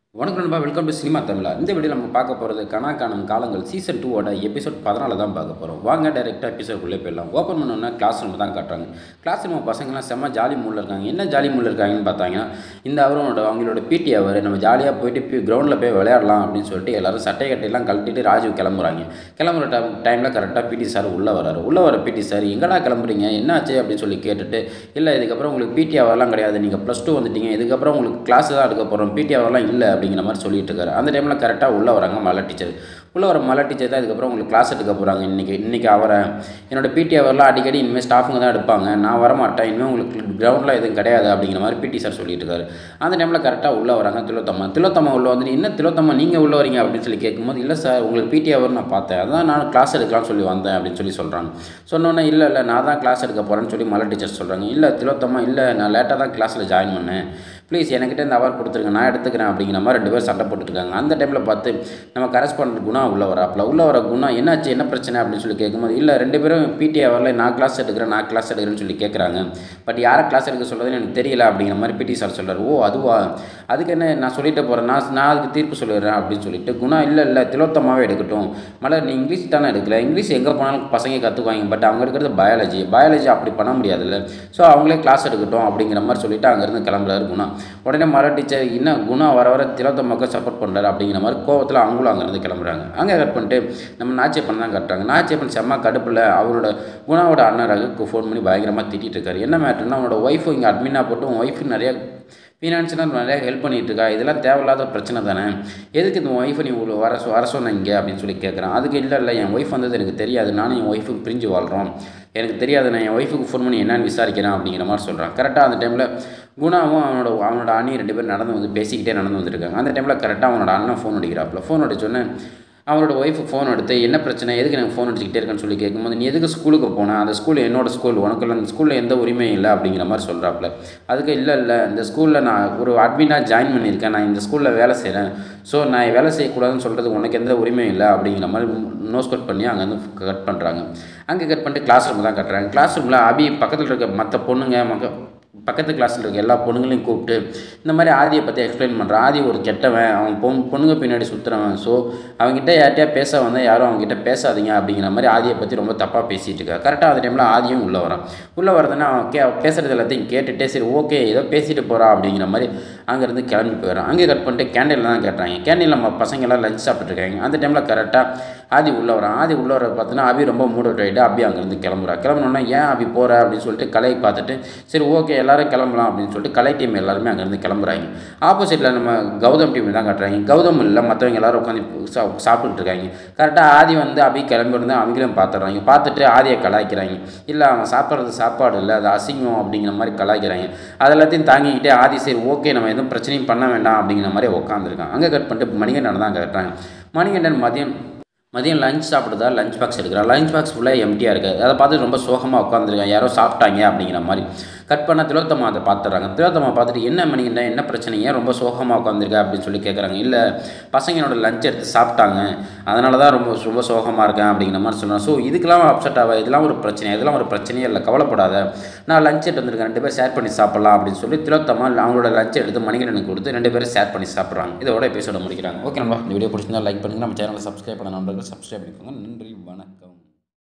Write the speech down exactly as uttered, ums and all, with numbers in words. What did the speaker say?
வணக்கம் நண்பா, welcome to cinema தமிழா. இந்த வீடியோ நம்ம பார்க்க போகிறது கனா காணும் காலங்கள் சீசன் டூவோட எபிசோட் பதினாலு தான் பார்க்க போகிறோம். வாங்க டேரெக்டாக எபிசோடுக்குள்ளே போயிடலாம். ஓப்பன் பண்ணோன்னா கிளாஸ் ரூம் தான் காட்டுறாங்க. கிளாஸ் ரூம் பசங்களாம் செம்ம ஜாலி மூடில் இருக்காங்க. என்ன ஜாலி மூடில் இருக்காங்கன்னு பார்த்தாங்கன்னா, இந்த அவரோட அவங்களோட பிடி அவர் நம்ம ஜாலியாக போயிட்டு கிரவுண்டில் போய் விளையாடலாம் அப்படின்னு சொல்லிட்டு எல்லாரும் சட்டை கட்டையெல்லாம் கழட்டிட்டு ராஜீவ் கிளம்புறாங்க. கிளம்புற டைம் டைமில் கரெக்டாக பிடி சார் உள்ளே வராரு. உள்ளே வர பிடி சார் எங்கடா கிளம்புறீங்க, என்னாச்சு அப்படின்னு சொல்லி கேட்டுட்டு, இல்லை இதுக்கப்புறம் உங்களுக்கு பிடி அவர்லாம் கிடையாது, நீங்கள் ப்ளஸ் டூ வந்துட்டீங்க, இதுக்கப்புறம் உங்களுக்கு கிளாஸ் தான் எடுக்க போகிறோம், பிடி அவர்லாம் இல்லை அப்படிங்கிற மாதிரி சொல்லிட்டு இருக்காரு. அந்த டைமில் கரெக்டாக உள்ளே வராங்க மலை டீச்சர். உள்ளே வர மலை டீச்சர் தான் இதுக்கப்புறம் உங்களுக்கு கிளாஸ் எடுக்க போகிறாங்க. இன்றைக்கி இன்றைக்கி அவரை என்னோடய பிடி அவர்லாம் அடிக்கடி இனிமேல் ஸ்டாஃபுங்க தான் எடுப்பாங்க, நான் வரமாட்டேன், இனிமேல் உங்களுக்கு கிரவுண்டில் எதுவும் கிடையாது அப்படிங்கிற மாதிரி பிடி சார் சொல்லிட்டு இருக்காரு. அந்த டைமில் கரெக்டாக உள்ளே வராங்க திலோத்தம்மா. திலோத்தம்மா உள்ளே வந்துட்டு, என்ன திலோத்தம்மா நீங்கள் உள்ளே வரீங்க அப்படின்னு சொல்லி கேட்கும்போது, இல்லை சார் உங்களுக்கு பிடி அவர் நான் பார்த்தேன், அதான் நான் கிளாஸ் எடுக்கலாம்னு சொல்லி வந்தேன் அப்படின்னு சொல்லி சொல்கிறாங்க. சொன்னோன்னே இல்லை இல்லை நான் தான் கிளாஸ் எடுக்க போகிறேன்னு சொல்லி மலை டீச்சர் சொல்கிறாங்க. இல்லை திலோத்தம்மா, இல்லை நான் லேட்டாக தான் கிளாஸில் ஜாயின் பண்ணேன், ப்ளீஸ் என்கிட்ட இந்த அவார்ட் கொடுத்துருங்க, நான் எடுத்துக்கிறேன் அப்படிங்கிற மாதிரி ரெண்டு பேர் சண்டை போட்டுருக்காங்க. அந்த டைமில் பார்த்து நம்ம கரஸ்பாண்டன்ட் குணா உள்ள வராப்பில். உள்ள வர குணா என்னாச்சு என்ன பிரச்சனை அப்படின்னு சொல்லி கேட்கும்போது, இல்லை ரெண்டு பேரும் பிடி அவரில் நான் கிளாஸ் எடுக்கிறேன் நான் கிளாஸ் எடுக்கிறேன்னு சொல்லி கேட்குறாங்க, பட் யாரை கிளாஸ் எடுக்க சொல்கிறதுன்னு எனக்கு தெரியல அப்படிங்கிற மாதிரி பிடி சார் சொல்கிறார். ஓ அதுவா, அதுக்கு என்ன நான் சொல்லிட்டு போகிறேன், நான் நான் அதுக்கு தீர்ப்பு சொல்லிடுறேன் அப்படின்னு சொல்லிட்டு குணா, இல்லை இல்லை திலோத்தமாவே எடுக்கட்டும், மலர் நீ இங்கிலீஷ் தானே எடுக்கல, இங்கிலீஷ் எங்கே போனாலும் பசங்க கற்றுக்குவாங்க, பட் அவங்க எடுக்கிறது பயாலஜி, பயாலஜி அப்படி பண்ண முடியாதுல்ல, ஸோ அவங்களே கிளாஸ் எடுக்கட்டும் அப்படிங்கிற மாதிரி சொல்லிட்டு அங்கேருந்து கிளம்புறாரு குணா. உடனே மர டீச்சர் இன்னும் குணா வர வர திலோத்தமாவுக்கு சப்போர்ட் பண்ணுறாரு அப்படிங்கிற மாதிரி கோவத்தில் அவங்களும் அங்கேருந்து கிளம்புறாங்க. அங்கே கட் பண்ணிட்டு நம்ம நாச்சியப்பன் தான் கட்டுறாங்க. நாச்சியப்பன் செம்ம கடுப்பில் அவரோட குணாவோட அண்ணன் ரகுக்கு ஃபோன் பண்ணி பயங்கரமாக திட்டிகிட்டு இருக்காரு. என்ன மேட்டர்னா, அவனோட ஒய்ஃபு இங்கே அட்மினாக போட்டு உன் ஒய்ஃபு நிறைய ஃபினான்ஷியலாக நிறையா ஹெல்ப் பண்ணிகிட்டு இருக்கா, இதெல்லாம் தேவையில்லாத பிரச்சனை தானே, எதுக்கு இந்த ஒய்ஃபை நீ வர வர சொன்ன இங்கே அப்படின்னு சொல்லி கேட்குறான். அதுக்கு இல்லை இல்லை என் ஒய்ஃப் வந்தது எனக்கு தெரியாது, நானும் என் ஒய்ஃபுக்கு பிரிஞ்சு வாழ்கிறோம், எனக்கு தெரியாது, நான் என் ஒய்ஃபுக்கு ஃபோன் பண்ணி என்னன்னு விசாரிக்கிறேன் அப்படிங்கிற மாதிரி சொல்கிறான். கரெக்டாக அந்த டைமில் குணாவும் அவனோட அவனோட அண்ணி ரெண்டு பேரும் நடந்து வந்து பேசிக்கிட்டே நடந்து வந்துருக்காங்க. அந்த டைமில் கரெக்டாக அவனோட அண்ணன் ஃபோன் அடிக்கிறாப்புல. ஃபோன் அடிச்சோன்னே அவனோட ஒய்ஃபு ஃபோன் எடுத்து, என்ன பிரச்சனை, எதுக்கு எனக்கு ஃபோன் அடிச்சுக்கிட்டே இருக்கேன்னு சொல்லி கேட்கும்போது, நீ எதுக்கு ஸ்கூலுக்கு போனேன், அந்த ஸ்கூல் என்னோடய ஸ்கூல், உனக்குள்ள அந்த ஸ்கூலில் எந்த உரிமையும் இல்லை அப்படிங்கிற மாதிரி சொல்கிறாப்புல. அதுக்கு இல்லை இல்லை இந்த ஸ்கூலில் நான் ஒரு அட்மினாக ஜாயின் பண்ணியிருக்கேன், நான் இந்த ஸ்கூலில் வேலை செய்கிறேன், ஸோ நான் வேலை செய்யக்கூடாதுன்னு சொல்கிறது உனக்கு எந்த உரிமையும் இல்லை அப்படிங்கிற மாதிரி நோஸ் கட் பண்ணி அங்கேருந்து கட் பண்ணுறாங்க. அங்கே கட் பண்ணிட்டு கிளாஸ் ரூம் தான் கட்டுறாங்க. கிளாஸ் ரூமில் அபி பக்கத்தில் இருக்க மற்ற பொண்ணுங்க மக்க பக்கத்து கிளாஸில் இருக்க எல்லா பொண்ணுங்களையும் கூப்பிட்டு இந்த மாதிரி ஆதியை பற்றி எக்ஸ்பிளைன் பண்ணுறான். ஆதி ஒரு கெட்டவன், அவன் பொன் பொண்ணுங்க பின்னாடி சுற்றுறவன், ஸோ அவங்ககிட்ட யார்கிட்டயா பேச வந்தால் யாரும் அவங்ககிட்ட பேசாதீங்க அப்படிங்கிற மாதிரி ஆதியை பற்றி ரொம்ப தப்பாக பேசிகிட்டு இருக்கா. கரெக்டாக அந்த டைமில் ஆதியும் உள்ளே வரான். உள்ளே வரதுன்னா அவன் கே பேசுகிறது எல்லாத்தையும் கேட்டுகிட்டே சரி ஓகே ஏதோ பேசிட்டு போகிறா அப்படிங்கிற மாதிரி அங்கேருந்து கிளம்பி போயிடறான். அங்கே கட் பண்ணிட்டு கேண்டீனில் தான் கேட்டாங்க. கேண்டீனில் நம்ம பசங்கள்லாம் லஞ்ச் சாப்பிட்டுருக்காங்க. அந்த டைமில் கரெக்டாக ஆதி உள்ளே வரான். ஆதி உள்ளே வர பார்த்தீங்கன்னா அபி ரொம்ப மூட் அவுட் ஆகிட்டு அபி அங்கேருந்து கிளம்புறா. கிளம்புனோன்னா ஏன் அபி போகிற அப்படின்னு சொல்லிட்டு கலையை பார்த்துட்டு சரி ஓகே எல்லோரும் கிளம்பலாம் அப்படின்னு சொல்லிட்டு கலை டீம் எல்லாருமே அங்கேருந்து கிளம்புறாங்க. ஆப்போசிட்டில் நம்ம கௌதம் டீம் தான் காட்டுறாங்க. கௌதம் இல்லை மற்றவங்க எல்லோரும் உட்காந்து சா சாப்பிட்டுட்டு இருக்காங்க. கரெக்டாக ஆதி வந்து அபி கிளம்பி வந்து அவங்களும் பார்த்துட்றாங்க. பார்த்துட்டு ஆதியை கலாய்க்கிறாங்க. இல்லை அவன் சாப்பிட்றது சாப்பாடு இல்லை அது அசிங்கம் அப்படிங்கிற மாதிரி கலாய்க்கிறாங்க. அது எல்லாத்தையும் தாங்கிக்கிட்டே ஆதி சரி ஓகே நம்ம எதுவும் பிரச்சனையும் பண்ண வேண்டாம் அப்படிங்கிற மாதிரி உட்காந்துருக்கான். அங்கே கட் பண்ணிட்டு மணிகண்டன் தான் கட்டுறாங்க. மணிகண்டன் மதியம் மதியம் லஞ்ச் சாப்பிடுதா லஞ்ச் பாக்ஸ் எடுக்கிறான். லஞ்ச் பாக்ஸ் ஃபுல்லாக எம்டியாக இருக்குது. அதை பார்த்து ரொம்ப சோகமாக உட்காந்துருக்கான். யாரோ சாப்பிட்டாங்க அப்படிங்கிற மாதிரி. கட் பண்ண திலோத்தமா அதை பார்த்துட்றாங்க. திலோத்தமா பார்த்துட்டு என்ன மணிகண்டன் என்ன பிரச்சனை, ஏன் ரொம்ப சோகமாக உட்காந்துருக்க அப்படின்னு சொல்லி கேட்குறாங்க. இல்லை பசங்களோட லஞ்ச் எடுத்து சாப்பிட்டாங்க, அதனால தான் ரொம்ப ரொம்ப சோகமாக இருக்கேன் அப்படிங்கிற மாதிரி சொல்கிறான். ஸோ இதுக்கெல்லாம் அப்செட் ஆக இதெல்லாம் ஒரு பிரச்சனை, இதெல்லாம் ஒரு பிரச்சனையே இல்லை, கவலைப்படாத, நான் லஞ்ச் எடுத்து வந்துருக்கேன், ரெண்டு பேரும் ஷேர் பண்ணி சாப்பிட்லாம் அப்படின்னு சொல்லி திலோத்தமா அவங்களோட லஞ்ச் எடுத்து மணிகண்டனுக்கு கொடுத்து ரெண்டு பேரும் ஷேர் பண்ணி சாப்பிட்றாங்க. இதோட எபிசோட முடிக்கிறாங்க. ஓகே நம்ம இந்த வீடியோ பிடிச்சிருந்தா லைக் பண்ணுங்கள், நம்ம சேனலை சப்ஸ்கிரைப் பண்ண நம்பருக்கு சப்ஸ்கிரைப் பண்ணிக்கோங்க. நன்றி, வணக்கம்.